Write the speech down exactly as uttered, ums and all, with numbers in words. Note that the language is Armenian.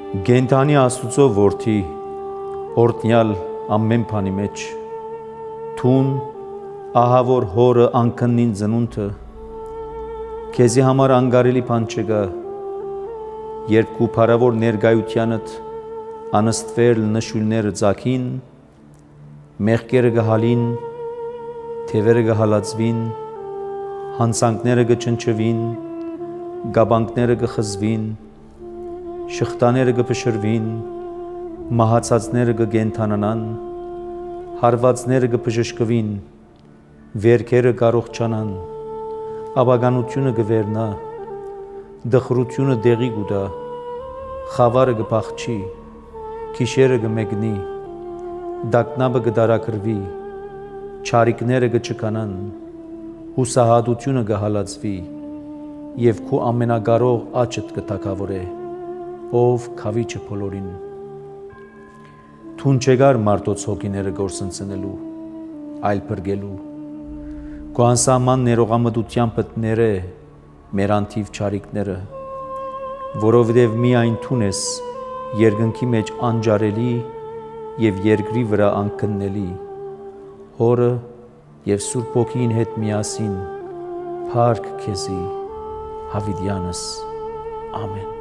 Գենթանի Աստուծո որդի օրտնյալ ամեն բանի մեջ թուն ահա որ հորը անքննին ծնունդը քեզի համար անգարելի բան չկա երբ քու փարավոր ներկայությանդ անստվել նշույլները ցակին մեղքերը գհալին թևերը գհալածվին հանցանքները գչնչվին գաբանքները գխզվին շղթաները գփշրվին, մահացածները գգենթանանան, հարվածները գբժշկվին, վերքերը կարողչանան, աբագանությունը գվերնա, դխրությունը դեղի գուտա, խավարը գփախչի, քիշերը գմեգնի, դակնաբը գդարակրվի, չարիկները գչկանան, հուսահատությունը գհալածվի, եւ քու ամենակարող աչդ կթակավորե ով քավիչը բոլորին թուն չգար մարդոց հոգիները գործընծնելու այլ բրգելու քո անսահման ներողամտության պտները մեր անթիվ չարիկները որովհետև միայն թուն ես երկնքի մեջ անջարելի եւ երկրի վրա անկննելի հորը եւ Սուրբ Հոգին հետ միասին փառք քեզի Հավիդյանս ամեն